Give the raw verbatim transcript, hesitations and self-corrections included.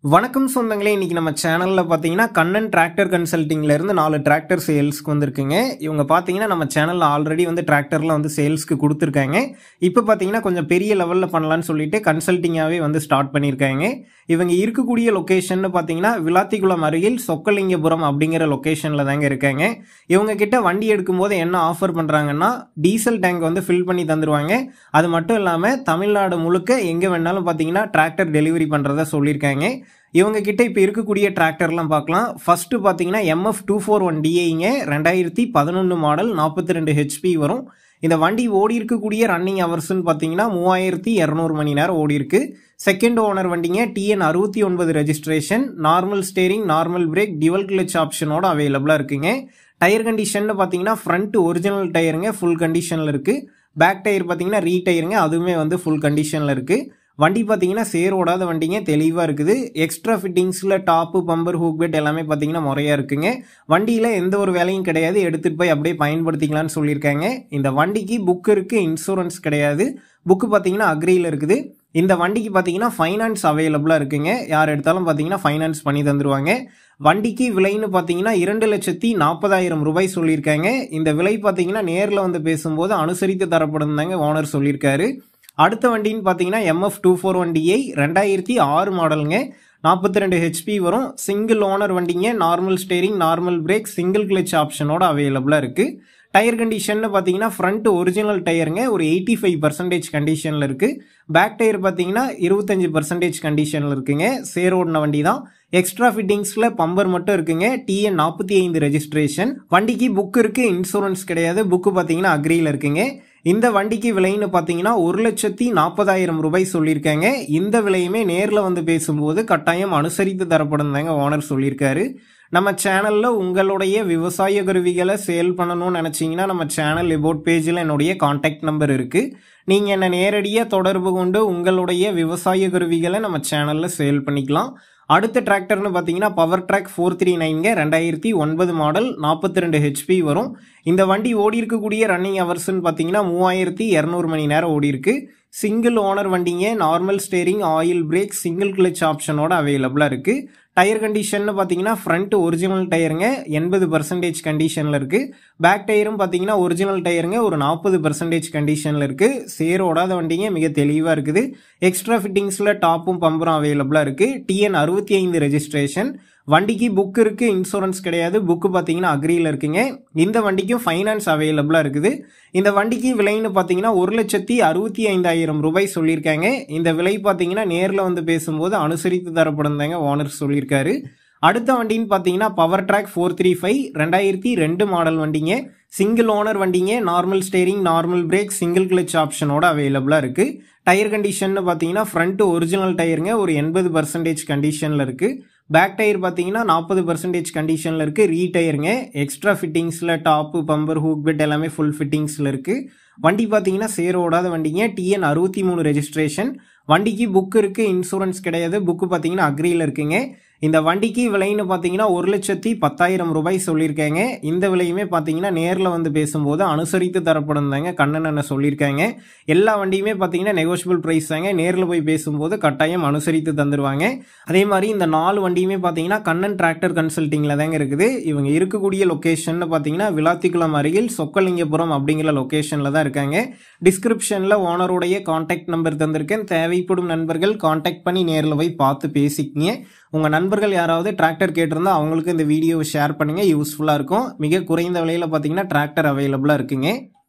வணக்கம் சொந்தங்களே, இன்னைக்கு நம்ம சேனல்ல பாத்தீங்கன்னா கண்ணன் டிராக்டர் கன்சல்டிங்ல இருந்து நாலு டிராக்டர் சேல்ஸ்க்கு வந்திருக்குங்க. இவங்க பாத்தீங்கன்னா நம்ம சேனல்ல ஆல்ரெடி வந்து டிராக்டர்ல வந்து சேல்ஸ்க்கு கொடுத்துருக்காங்க. இப்போ பாத்தீங்கன்னா கொஞ்சம் பெரிய லெவல்ல பண்ணலாம்னு சொல்லிட்டு கன்சல்டிங்காவே வந்து ஸ்டார்ட் பண்ணியிருக்காங்க. இவங்க இருக்கக்கூடிய லொகேஷன் பாத்தீங்கன்னா விளாத்திக்குளம் அருகில் சொக்கலிங்கபுரம் அப்படிங்கிற லொகேஷன்ல தாங்க இருக்காங்க. இவங்க கிட்ட வண்டி எடுக்கும் போது என்ன ஆஃபர் பண்றாங்கன்னா டீசல் டேங்க் வந்து ஃபில் பண்ணி தந்துருவாங்க. அது மட்டும் இல்லாம தமிழ்நாடு முழுக்க எங்க வேணாலும் பாத்தீங்கன்னா டிராக்டர் டெலிவரி பண்றதா சொல்லியிருக்காங்க. இவங்க கிட்ட இப்போ இருக்கக்கூடிய டிராக்டர்லாம் பார்க்கலாம். ஃபர்ஸ்ட் பார்த்தீங்கன்னா எம்எஃப் டூ ஃபோர் ஒன் டிஐங்க ரெண்டாயிரத்தி பதினொன்று மாடல் நாற்பத்தி ரெண்டு ஹெச்பி வரும். இந்த வண்டி ஓடி இருக்கக்கூடிய ரன்னிங் ஹவர்ஸ்ன்னு பார்த்தீங்கன்னா மூவாயிரத்தி இரநூறு மணி நேரம் ஓடி இருக்கு. செகண்ட் ஓனர் வண்டிங்க டிஎன் அறுபத்தி ஒன்பது registration, normal steering, normal brake, dual clutch ஆப்ஷனோட அவைலபிளாக இருக்குங்க. டயர் கண்டிஷன் பார்த்தீங்கன்னா ஃப்ரண்ட் ஒரிஜினல் டயருங்க ஃபுல் கண்டிஷனில் இருக்கு. பேக் டயர் பார்த்தீங்கன்னா ரீ டயருங்க, அதுவுமே வந்து ஃபுல் கண்டிஷனில் இருக்கு. வண்டி பார்த்தீங்கன்னா சேர் ஓடாத வண்டிங்க, தெளிவாக இருக்குது. எக்ஸ்ட்ரா ஃபிட்டிங்ஸில் டாப்பு, பம்பர், ஹூக் பெட் எல்லாமே பார்த்தீங்கன்னா முறையாக இருக்குங்க. வண்டியில் எந்த ஒரு வேலையும் கிடையாது, எடுத்துகிட்டு போய் அப்படியே பயன்படுத்திக்கலாம்னு சொல்லியிருக்காங்க. இந்த வண்டிக்கு புக் இருக்குது, இன்சூரன்ஸ் கிடையாது. புக்கு பார்த்தீங்கன்னா அக்ரியில் இருக்குது. இந்த வண்டிக்கு பார்த்தீங்கன்னா ஃபைனான்ஸ் அவைலபிளாக இருக்குங்க. யார் எடுத்தாலும் பார்த்தீங்கன்னா ஃபைனான்ஸ் பண்ணி தந்துடுவாங்க. வண்டிக்கு விலைன்னு பார்த்தீங்கன்னா இரண்டு லட்சத்தி நாற்பதாயிரம் ரூபாய் சொல்லியிருக்காங்க. இந்த விலை பார்த்தீங்கன்னா நேரில் வந்து பேசும்போது அனுசரித்து தரப்படும் தாங்க ஓனர் சொல்லியிருக்காரு. அடுத்த வண்டின்னு பார்த்தீங்கன்னா MF two four one DI ரெண்டாயிரத்தி ஆறு மாடலுங்க, நாற்பத்தி ரெண்டு ஹெச்பி வரும். சிங்கிள் ஓனர் வண்டிங்க, normal steering, normal brake, single clutch ஆப்ஷனோட அவைலபிளாக இருக்கு. டயர் கண்டிஷன் பார்த்தீங்கன்னா ஃப்ரண்ட் ஒரிஜினல் டயருங்க ஒரு எயிட்டி ஃபைவ் பர்சன்டேஜ் கண்டிஷனில் இருக்கு. பேக் டயர் பார்த்தீங்கன்னா இருபத்தஞ்சு பர்சன்டேஜ் கண்டிஷனில் இருக்குங்க. சேரோடின வண்டி தான். எக்ஸ்ட்ரா ஃபிட்டிங்ஸில் பம்பர் மட்டும் இருக்குங்க. டிஎன் நாற்பத்தி ஐந்து ரெஜிஸ்ட்ரேஷன். வண்டிக்கு புக் இருக்கு, இன்சூரன்ஸ் கிடையாது. புக்கு பார்த்தீங்கன்னா அக்ரியில் இருக்குங்க. இந்த வண்டிக்கு விலைன்னு பார்த்தீங்கன்னா ஒரு லட்சத்தி நாற்பதாயிரம் ரூபாய் சொல்லியிருக்காங்க. இந்த விலையுமே நேரில் வந்து பேசும்போது கட்டாயம் அனுசரித்து தரப்படும் தாங்க ஓனர் சொல்லியிருக்காரு. நம்ம சேனலில் உங்களுடைய விவசாய கருவிகளை சேல் பண்ணணும்னு நினச்சிங்கன்னா நம்ம சேனல் எபோட் பேஜில் என்னுடைய கான்டாக்ட் நம்பர் இருக்குது. நீங்கள் என்னை நேரடியாக தொடர்பு கொண்டு உங்களுடைய விவசாய கருவிகளை நம்ம சேனலில் சேல் பண்ணிக்கலாம். அடுத்த டிராக்டர்னு பார்த்தீங்கன்னா பவர் ட்ராக் ஃபோர் த்ரீ நைன்ங்க ரெண்டாயிரத்தி ஒன்பது மாடல் நாற்பத்தி ரெண்டு ஹெச்பி வரும். இந்த வண்டி ஓடி இருக்கக்கூடிய ரன்னிங் ஹவர்ஸ்ன்னு பார்த்தீங்கன்னா மூவாயிரத்தி இரநூறு மணி நேரம் ஓடி இருக்கு. சிங்கிள் ஓனர் வண்டிங்க, normal steering, oil brake, single clutch ஆப்ஷனோட அவைலபிளாக இருக்கு. டயர் கண்டிஷன் பார்த்தீங்கன்னா ஃப்ரண்ட் ஒரிஜினல் டயருங்க எண்பது பர்சன்டேஜ் கண்டிஷனில் இருக்கு. பேக் டயரும் பார்த்தீங்கன்னா ஒரிஜினல் டயருங்க ஒரு நாற்பது பர்சன்டேஜ் கண்டிஷனில் இருக்கு. சேர் ஓடாத வண்டிங்க, மிக தெளிவாக இருக்குது. எக்ஸ்ட்ரா ஃபிட்டிங்ஸில் டாப்பும் பம்பரும் அவைலபிளாக இருக்கு. டிஎன் அறுபத்தி ஐந்து ரெஜிஸ்ட்ரேஷன். வண்டிக்கு புக் இருக்கு, இன்சூரன்ஸ் கிடையாது. புக்கு பார்த்தீங்கன்னா அக்ரியில் இருக்குங்க. இந்த வண்டிக்கும் ஃபைனான்ஸ் அவைலபிளாக இருக்குது. இந்த வண்டிக்கு விலைன்னு பார்த்தீங்கன்னா ஒரு லட்சத்தி அறுபத்தி ஐந்தாயிரம் ரூபாய் சொல்லியிருக்காங்க. இந்த விலை பார்த்தீங்கன்னா நேரில் வந்து பேசும்போது அனுசரித்து தரப்படும் தாங்க ஓனர் சொல்லியிருக்காரு. அடுத்த வண்டின்னு பார்த்தீங்கன்னா Powertrac four three five ரெண்டாயிரத்தி ரெண்டு மாடல் வண்டிங்க, சிங்கிள் ஓனர் வண்டிங்க, normal steering, normal brake, single clutch ஆப்ஷனோட அவைலபிளாக இருக்கு. டயர் கண்டிஷன் பார்த்தீங்கன்னா ஃப்ரண்ட் ஒரிஜினல் டயருங்க ஒரு எண்பது பர்சன்டேஜ் கண்டிஷனில் இருக்கு. பேக் டயர் பார்த்தீங்கன்னா நாற்பது பர்சன்டேஜ் கண்டிஷனில் இருக்கு. ரீ டயருங்க. எக்ஸ்ட்ரா ஃபிட்டிங்ஸில் டாப்பு, பம்பர், ஹூக் பெட் எல்லாமே ஃபுல் ஃபிட்டிங்ஸில் இருக்கு. வண்டி பார்த்தீங்கன்னா சேர் ஓடாத வண்டிங்க, டிஎன் அறுபத்தி மூணு ரெஜிஸ்ட்ரேஷன். வண்டிக்கு புக் இருக்கு, இன்சூரன்ஸ் கிடையாது. புக்கு பார்த்தீங்கன்னா அக்ரியில் இருக்குங்க. இந்த வண்டிக்கு விலைன்னு பார்த்தீங்கன்னா ஒரு லட்சத்தி பத்தாயிரம் ரூபாய் சொல்லியிருக்காங்க. இந்த விலையுமே பார்த்தீங்கன்னா நேரில் வந்து பேசும்போது அனுசரித்து தரப்படும் தாங்க கண்ணன் அண்ணன் சொல்லியிருக்காங்க. எல்லா வண்டியுமே பார்த்தீங்கன்னா நெகோஷியபிள் ப்ரைஸ் தாங்க. நேரில் போய் பேசும்போது கட்டாயம் அனுசரித்து தந்துடுவாங்க. அதே மாதிரி இந்த நாலு வண்டியுமே பார்த்தீங்கன்னா கண்ணன் டிராக்டர் கன்சல்டிங்கில் தாங்க இருக்குது. இவங்க இருக்கக்கூடிய லொக்கேஷன் பார்த்தீங்கன்னா விளாத்திக்குளம் அருகில் சொக்கலிங்கபுரம் அப்படிங்கிற லொக்கேஷனில் தான் இருக்காங்க. டிஸ்கிரிப்ஷனில் ஓனருடைய கான்டாக்ட் நம்பர் தந்திருக்கேன். தேவைப்படும் நண்பர்கள் கான்டாக்ட் பண்ணி நேரில் போய் பார்த்து பேசிக்கிங்க. உங்கள் நண்பர்கள் யாராவது டிராக்டர் கேட்டிருந்தா அவங்களுக்கு இந்த வீடியோவை ஷேர் பண்ணுங்கள், யூஸ்ஃபுல்லாக இருக்கும். மிக குறைந்த விலையில் பார்த்தீங்கன்னா டிராக்டர் அவைலபிளாக இருக்குங்க.